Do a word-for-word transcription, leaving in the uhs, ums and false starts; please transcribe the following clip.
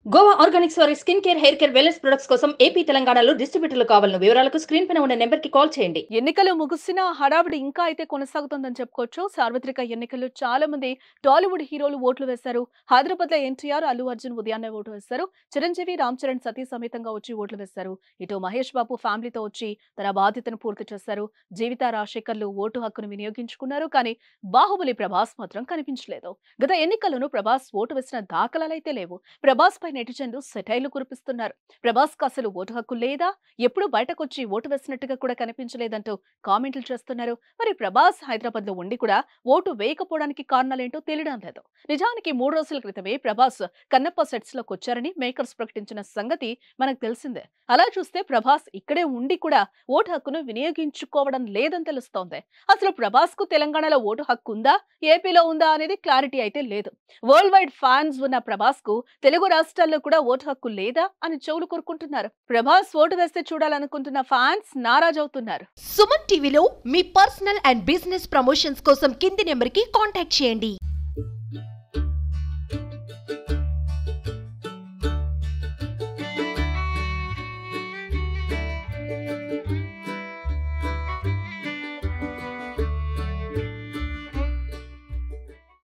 Goa Organics వారి skin care, hair care, wellness products కోసం AP, తెలంగాణలో డిస్ట్రిబ్యూటర్లు కావాలను వివరాలకు స్క్రీన్ పైన ఉన్న నెంబర్ కి కాల్ చేయండి. ఎన్నికలు ముగిసినా హడావిడి ఇంకా అయితే కొనసాగుతుందని చెప్పుకోవచ్చు. సార్వత్రిక ఎన్నికల్లో చాలా మంది టాలీవుడ్ హీరోలు ఓట్లు వేశారు. హైదరాబాద్ లో ఎన్టీఆర్, అల్లు అర్జున్ ఉదయాన్నే ఓటు వేశారు. చిరంజీవి, రామ్ చరణ్ సతీ సమేతంగా వచ్చి ఓట్లు వేశారు. ఇటు మహేష్ బాబు ఫ్యామిలీతో వచ్చి తన బాధ్యతను పూర్తి చేశారు. జీవిత రాజశేఖర్లు ఓటు హక్కును వినియోగించుకున్నారు. కానీ బాహుబలి ప్రభాస్ మాత్రం కనిపించలేదు. గత ఎన్నికల్లోనూ ప్రభాస్ ఓటు వేసిన దాఖలాలైతే లేవు. ప్రభాస్ పై నెటిజన్లు సెటైర్లు కురిపిస్తున్నారు. ప్రభాస్ కు అసలు ఓటు హక్కు లేదా, ఎప్పుడు బయటకొచ్చి ఓటు వేసినట్టుగా కూడా కనిపించలేదంటూ కామెంట్లు చేస్తున్నారు. మరి ప్రభాస్ హైదరాబాద్ లో ఉండి కూడా ఓటు వేయకపోవడానికి కారణాలేంటో తెలియడం లేదు. నిజానికి మూడు రోజుల క్రితమే ప్రభాస్ కన్నప్ప సెట్స్ లోకి వచ్చారని మేకర్స్ ప్రకటించిన సంగతి మనకు తెలిసిందే. అలా చూస్తే ప్రభాస్ ఇక్కడే ఉండి కూడా ఓటు హక్కును వినియోగించుకోవడం లేదని తెలుస్తోంది. అసలు ప్రభాస్ కు తెలంగాణలో ఓటు హక్కు ఉందా, ఏపీలో ఉందా అనేది క్లారిటీ అయితే లేదు. వరల్డ్ వైడ్ ఫ్యాన్స్ ఉన్న ప్రభాస్ కు తెలుగు రాష్ట్రాల్లో కూడా ఓటు హక్కు లేదా అని చెవులు కోరుకుంటున్నారు. ప్రభాస్ ఓటు వేస్తే చూడాలనుకుంటున్న ఫ్యాన్స్ నారాజవుతున్నారు. సుమన్ టీవీలో మీ పర్సనల్ అండ్ బిజినెస్ ప్రమోషన్స్ కోసం కింది నెంబర్ కి కాంటాక్ట్ చేయండి.